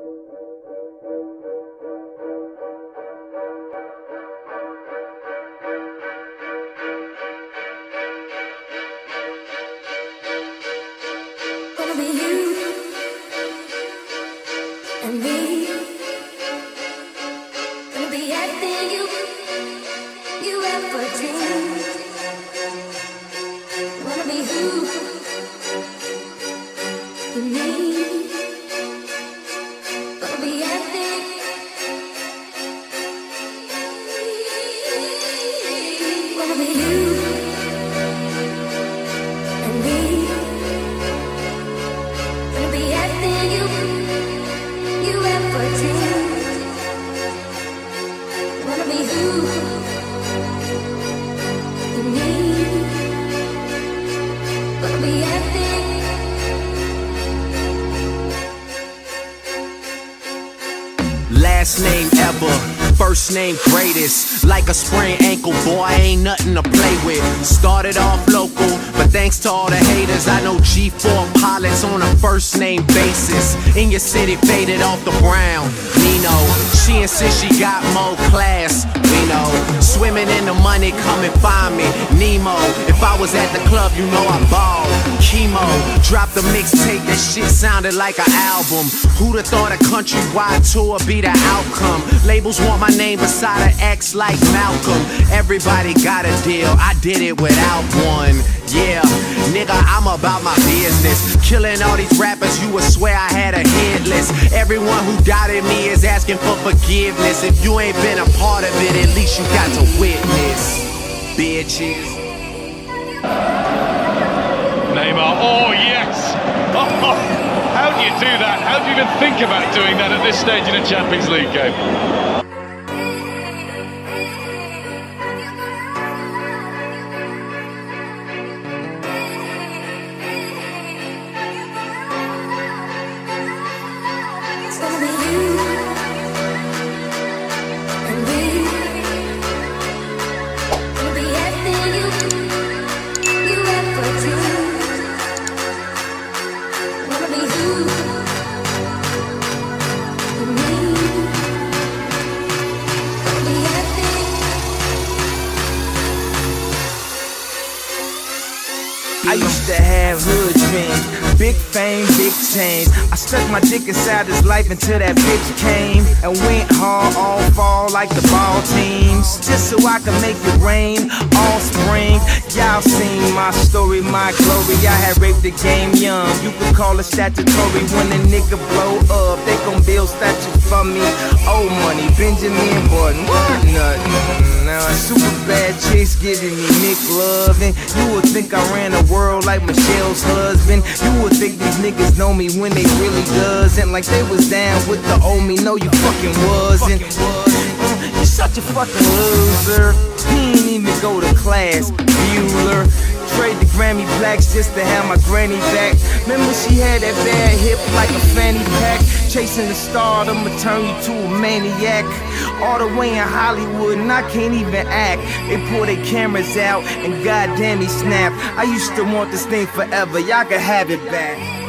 Gonna be you and me. Gonna be everything you ever dreamed. Wanna be who you need. Gonna be everything. Wanna be you and me. Gonna be everything you ever dreamed. Wanna be who you need. Gonna be everything. Last name ever, first name greatest. Like a sprained ankle, boy, ain't nothing to play with. Started off local, but thanks to all the haters, I know G4 pilots on a first name basis. In your city, faded off the brown. Nino, she insists she got more class. We know, swimming in the money, come and find me. Nemo, if I was at the club, you know I balled. Chemo, dropped the mixtape, that shit sounded like an album. Who'da thought a countrywide tour be the outcome? Labels want my name beside an X like Malcolm. Everybody got a deal, I did it without one. Yeah, nigga, I'm about my business. Killing all these rappers, you would swear I had a hit list. Everyone who doubted me is asking for forgiveness. If you ain't been a part of it, at least you got to witness. Bitches. Neymar, oh yes! Oh, how do you do that? How do you even think about doing that at this stage in a Champions League game? It's gonna be you and me. Gonna be everything you ever dreamed. Wanna be who you need. Gonna be everything. I used to have hood dreams, big fame, big change. I stuck my dick inside his life until that bitch came and went hard all fall like the ball teams, just so I could make it rain all spring. Y'all seen my story, my glory. I had raped the game young. You could call it statutory. When a nigga blow up, they gon' build statue for me. Old money, Benjamin Button, what nothing. Now a super bad chicks giving me Nick loving. You would think I ran the world like Michelle's husband. You would think these niggas know me when they really doesn't. Like they was down with the old me. No, you fucking wasn't. You're such a fucking loser. He ain't even go to class. Bueller. Trade the Grammy blacks just to have my granny back. Remember she had that bad hip like a fanny pack. Chasing the stardom will turn you to a maniac. All the way in Hollywood and I can't even act. They pull their cameras out and goddamn he snapped. I used to want this thing forever, y'all can have it back.